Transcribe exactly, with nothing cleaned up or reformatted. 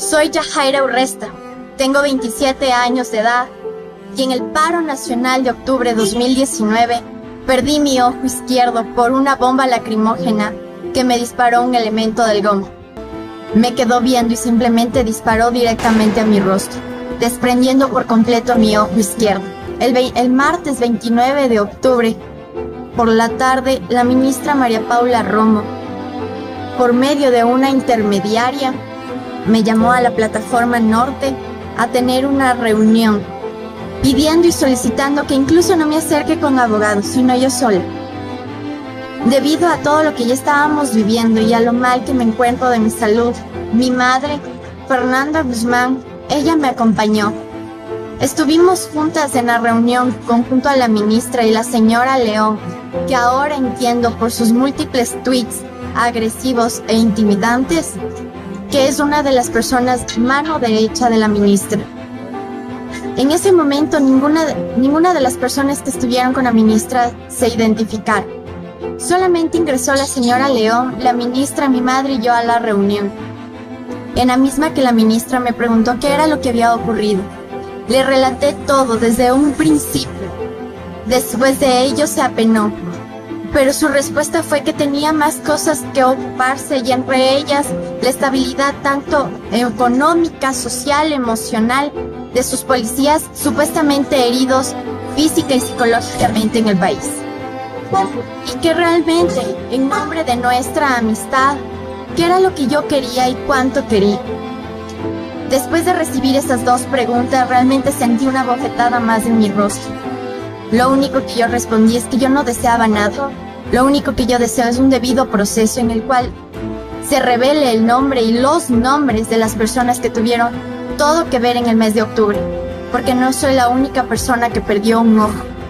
Soy Yajaira Urresta, tengo veintisiete años de edad y en el paro nacional de octubre de dos mil diecinueve perdí mi ojo izquierdo por una bomba lacrimógena que me disparó un elemento del GOM. Me quedó viendo y simplemente disparó directamente a mi rostro, desprendiendo por completo mi ojo izquierdo. El, el martes veintinueve de octubre, por la tarde, la ministra María Paula Romo, por medio de una intermediaria, me llamó a la plataforma norte a tener una reunión, pidiendo y solicitando que incluso no me acerque con abogados, sino yo sola. Debido a todo lo que ya estábamos viviendo y a lo mal que me encuentro de mi salud, mi madre, Fernanda Guzmán, ella me acompañó. Estuvimos juntas en la reunión conjunto a la ministra y la señora León, que ahora entiendo por sus múltiples tweets agresivos e intimidantes, que es una de las personas mano derecha de la ministra. En ese momento ninguna, ninguna de las personas que estuvieron con la ministra se identificaron. Solamente ingresó la señora León, la ministra, mi madre y yo a la reunión, en la misma que la ministra me preguntó qué era lo que había ocurrido. Le relaté todo desde un principio. Después de ello se apenó, pero su respuesta fue que tenía más cosas que ocuparse y entre ellas la estabilidad tanto económica, social, emocional de sus policías supuestamente heridos física y psicológicamente en el país. Y que realmente, en nombre de nuestra amistad, qué era lo que yo quería y cuánto quería. Después de recibir esas dos preguntas, realmente sentí una bofetada más en mi rostro. Lo único que yo respondí es que yo no deseaba nada. Lo único que yo deseo es un debido proceso en el cual se revele el nombre y los nombres de las personas que tuvieron todo que ver en el mes de octubre, porque no soy la única persona que perdió un ojo.